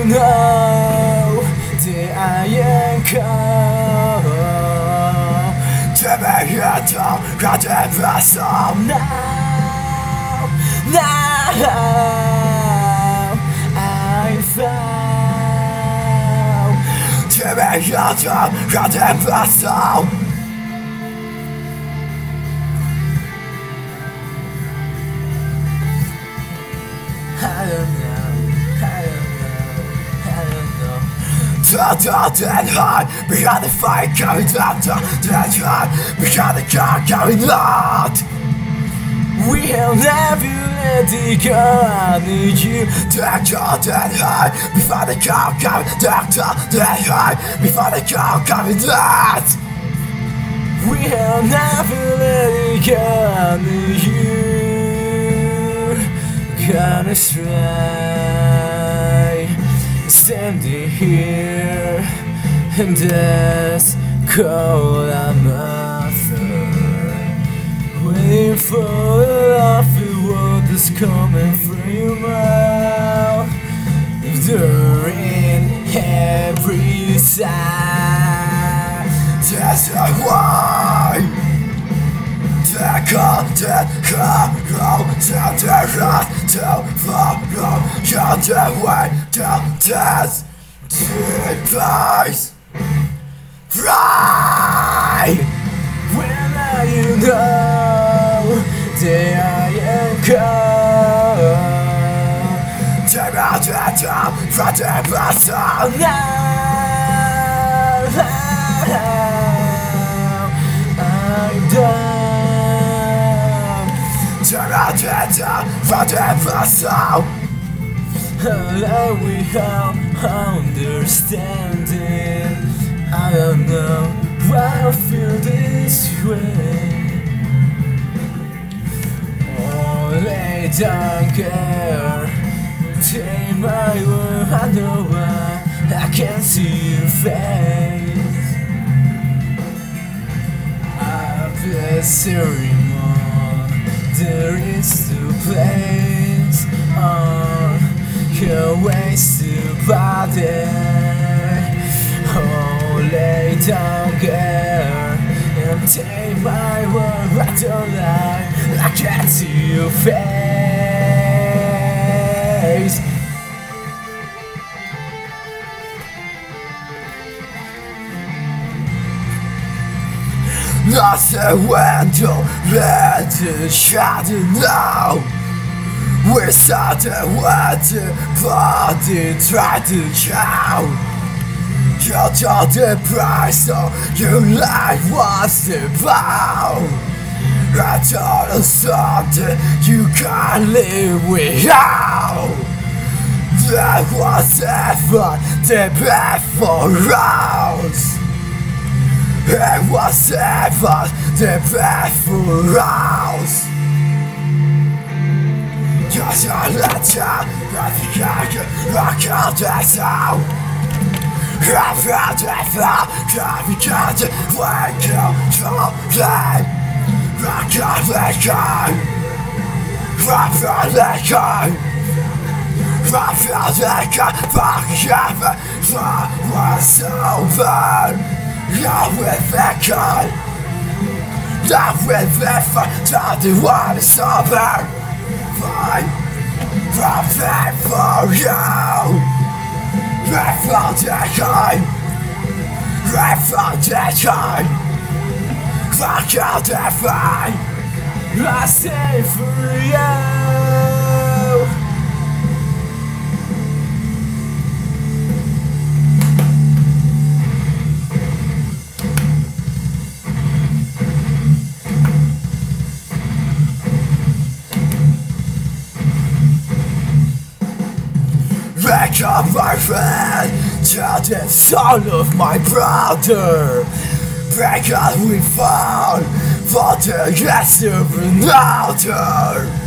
know that I am cold. Tell me you don't got to pass on now. I found. Tell me you don't got to pass on. I don't know. Dark and high, behind the fire coming down, dark and high, behind the car coming out. We'll never let it go, I need you. Dark and high, behind the car coming, dark and high, behind the car coming out. We'll never let it go, I need you. Gonna try standing here in this cold atmosphere, waiting for the laughing word that's coming from your mouth. During every side, that's why the content can go to the right to follow your way to this place. Right when you know that I am cold. Take out the time from the past now. I'm done. Turn out the time from the past now. Allow we have understanding. I don't know why I feel this way. Oh, they don't care. Take my word, I know why I can't see your face. I've been ceremony. There is the place on your wasted body. Oh, lay down, girl, and take my word, I don't lie. I can't see your face. Nothing window, let it shadow now. We're starting with the body, try to chow. You're told the price of your life was about. I told us something you can't live without. That was ever the best for us. It was ever the best for us. Just a letter, I can't this out. I've had it far, can't wake up from play. I can't let go. I can't let go. I feel like I'm fucking for what's over. Not with that gun, not with that fun, don't do what is over. Fine, profit for you. Right from the time, right from the time. Fuck out the fight, I stay for you. Wake up my friend, tell the son of my brother. Break up we found for the yes of another.